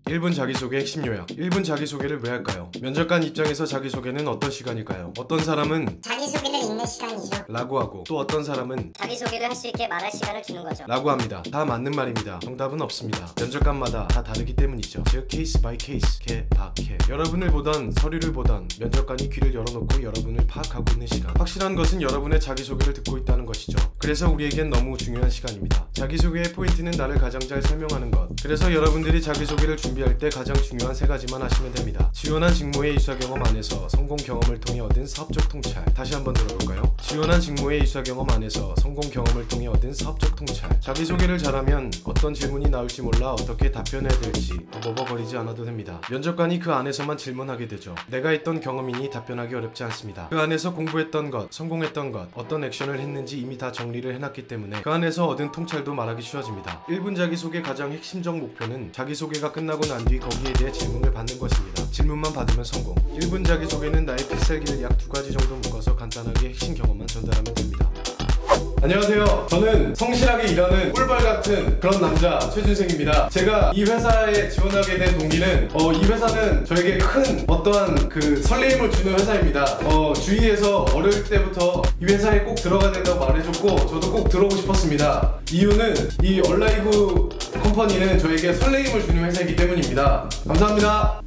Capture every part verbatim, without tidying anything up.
일 분 자기소개 핵심 요약. 일 분 자기소개를 왜 할까요? 면접관 입장에서 자기소개는 어떤 시간일까요? 어떤 사람은 자기소개를 읽는 시간이죠 라고 하고, 또 어떤 사람은 자기소개를 할 수 있게 말할 시간을 주는 거죠. 라고 합니다. 다 맞는 말입니다. 정답은 없습니다. 면접관마다 다 다르기 때문이죠. 즉 케이스 바이 케이스, 개, 박, 개. 여러분을 보던 서류를 보던 면접관이 귀를 열어놓고 여러분을 파악하고 있는 시간. 확실한 것은 여러분의 자기소개를 듣고 있다는 것이죠. 그래서 우리에겐 너무 중요한 시간입니다. 자기소개의 포인트는 나를 가장 잘 설명하는 것. 그래서 여러분들이 자기소개를 준비할 때 가장 중요한 세 가지만 하시면 됩니다. 지원한 직무의 입사 경험 안에서 성공 경험을 통해 얻은 사업적 통찰. 다시 한번 들어볼까요? 지원한 직무의 입사 경험 안에서 성공 경험을 통해 얻은 사업적 통찰. 자기소개를 잘하면 어떤 질문이 나올지 몰라 어떻게 답변해야 될지 버버버거리지 않아도 됩니다. 면접관이 그 안에서만 질문하게 되죠. 내가 했던 경험이니 답변하기 어렵지 않습니다. 그 안에서 공부했던 것, 성공했던 것, 어떤 액션을 했는지 이미 다 정리를 해놨기 때문에 그 안에서 얻은 통찰도 말하기 쉬워집니다. 일 분 자기소개 가장 핵심적 목표는 자기소개가 끝나고 난 뒤 거기에 대해 질문을 받는 것입니다. 질문만 받으면 성공. 일 분 자기소개는 나의 필살기를 약 두 가지 정도 묶어서 간단하게 핵심 경험만 전달하면 됩니다. 안녕하세요. 저는 성실하게 일하는 꿀벌 같은 그런 남자 최준생입니다. 제가 이 회사에 지원하게 된 동기는 어, 이 회사는 저에게 큰 어떠한 그 설레임을 주는 회사입니다. 어, 주위에서 어릴 때부터 이 회사에 꼭 들어가야 된다고 말해줬고 저도 꼭 들어오고 싶었습니다. 이유는 이 얼라이브 컴퍼니는 저에게 설레임을 주는 회사이기 때문입니다. 감사합니다.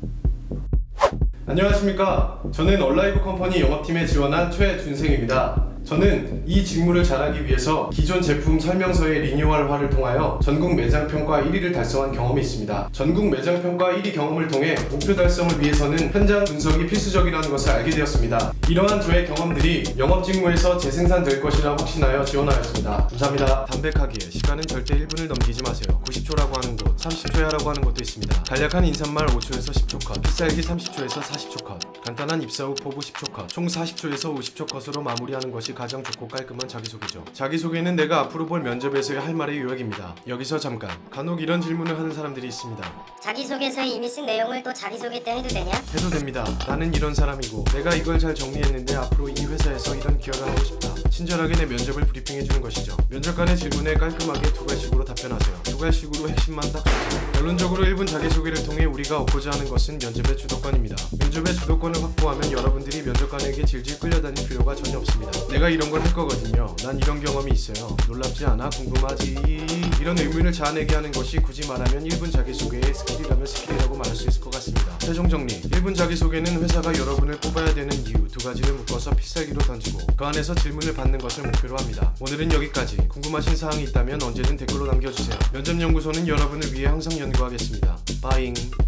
안녕하십니까. 저는 얼라이브 컴퍼니 영업팀에 지원한 최준생입니다. 저는 이 직무를 잘하기 위해서 기존 제품 설명서의 리뉴얼화를 통하여 전국 매장 평가 일 위를 달성한 경험이 있습니다. 전국 매장 평가 일 위 경험을 통해 목표 달성을 위해서는 현장 분석이 필수적이라는 것을 알게 되었습니다. 이러한 저의 경험들이 영업 직무에서 재생산될 것이라 확신하여 지원하였습니다. 감사합니다. 담백하게 시간은 절대 일 분을 넘기지 마세요. 구십 초라고 하는 곳, 삼십 초에 하라고 하는 곳도 있습니다. 간략한 인사말 오 초에서 십 초 컷, 필살기 삼십 초에서 사십 초 컷, 간단한 입사 후 포부 십 초 컷, 총 사십 초에서 오십 초 컷으로 마무리하는 것이 가장 좋고 깔끔한 자기소개죠. 자기소개는 내가 앞으로 볼 면접에서의 할 말의 요약입니다. 여기서 잠깐. 간혹 이런 질문을 하는 사람들이 있습니다. 자기소개서에 이미 쓴 내용을 또 자기소개 때 해도 되냐? 해도 됩니다. 나는 이런 사람이고 내가 이걸 잘 정리했는데 앞으로 이 회사에서 이런 기여를 하고 싶다. 친절하게 내 면접을 브리핑해주는 것이죠. 면접관의 질문에 깔끔하게 두 갈식으로 답변하세요. 두 갈식으로 핵심만 딱 주세요. 결론적으로 일 분 자기소개를 통해 우리가 얻고자 하는 것은 면접의 주도권입니다. 면접의 주도권을 확보하면 여러분들이 면접관에게 질질 끌려다닐 필요가 전혀 없습니다. 내가 이런 걸 할 거거든요. 난 이런 경험이 있어요. 놀랍지 않아? 궁금하지? 이런 의문을 자아내게 하는 것이 굳이 말하면 일 분 자기소개의 스킬이라면 스킬이라고 말할 수 있을 것 같습니다. 최종 정리. 일 분 자기소개는 회사가 여러분을 뽑아야 되는 이유 두 가지를 묶어서 필살기로 던지고 그 안에서 질문을 받는 것을 목표로 합니다. 오늘은 여기까지. 궁금하신 사항이 있다면 언제든 댓글로 남겨주세요. 면접연구소는 여러분을 위해 항상 연구하겠습니다. 빠잉.